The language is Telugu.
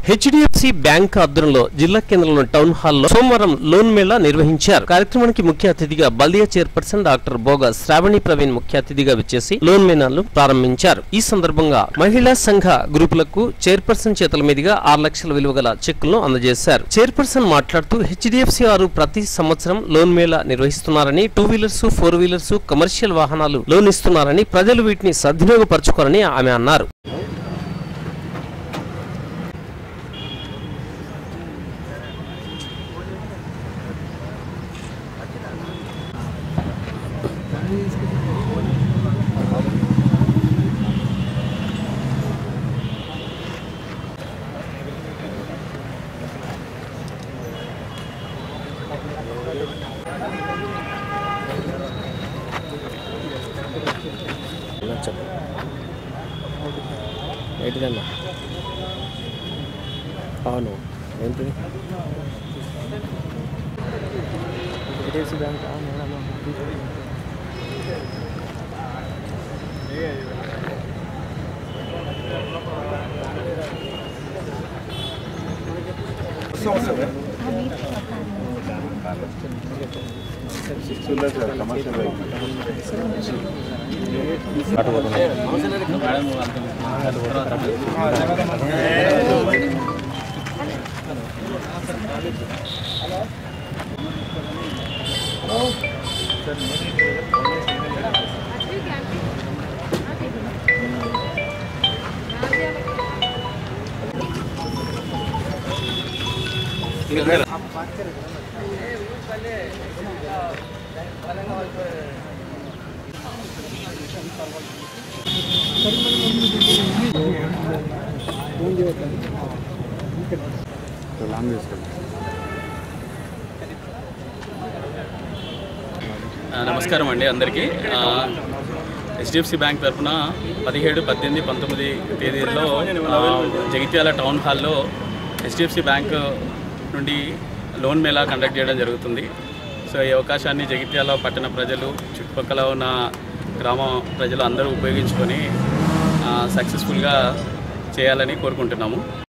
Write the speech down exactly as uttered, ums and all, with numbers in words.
హెచ్డిఎఫ్సి బ్యాంక్ ఆధ్వర్యంలో జిల్లా కేంద్రంలోని టౌన్ హాల్లో సోమవారం లోన్ మేళా నిర్వహించారు. కార్యక్రమానికి ముఖ్య అతిథిగా బల్దియా చైర్పర్సన్ డాక్టర్ బోగ శ్రావణి ప్రవీణ్ ముఖ్య అతిథిగా విచ్చేసి లోన్ మేళాను ప్రారంభించారు. ఈ సందర్భంగా మహిళా సంఘ గ్రూపులకు చైర్పర్సన్ చేతుల మీదుగా ఆరు లక్షల విలువ గల చెక్కులను అందజేశారు. చైర్పర్సన్ మాట్లాడుతూ హెచ్డిఎఫ్సి వారు ప్రతి సంవత్సరం లోన్ మేళా నిర్వహిస్తున్నారని, two wheelers, four wheelers, commercial వాహనాలు లోన్ ఇస్తున్నారని, ప్రజలు వీటిని సద్వినియోగపరచుకోవాలని ఆమె అన్నారు. అవును ఏంటి హెచ్డిఎఫ్సి బ్యాంక్ నమస్కారం అండి అందరికీ. హెచ్డిఎఫ్సి బ్యాంక్ తరఫున పదిహేడు పద్దెనిమిది పంతొమ్మిది తేదీల్లో జగిత్యాల టౌన్ హాల్లో హెచ్డిఎఫ్సి బ్యాంక్ నుండి లోన్ మేళా కండక్ట్ చేయడం జరుగుతుంది. సో ఈ అవకాశాన్ని జగిత్యాల పట్టణ ప్రజలు, చుట్టుపక్కల ఉన్న గ్రామ ప్రజలు అందరూ ఉపయోగించుకొని సక్సెస్ఫుల్గా చేయాలని కోరుకుంటున్నాము.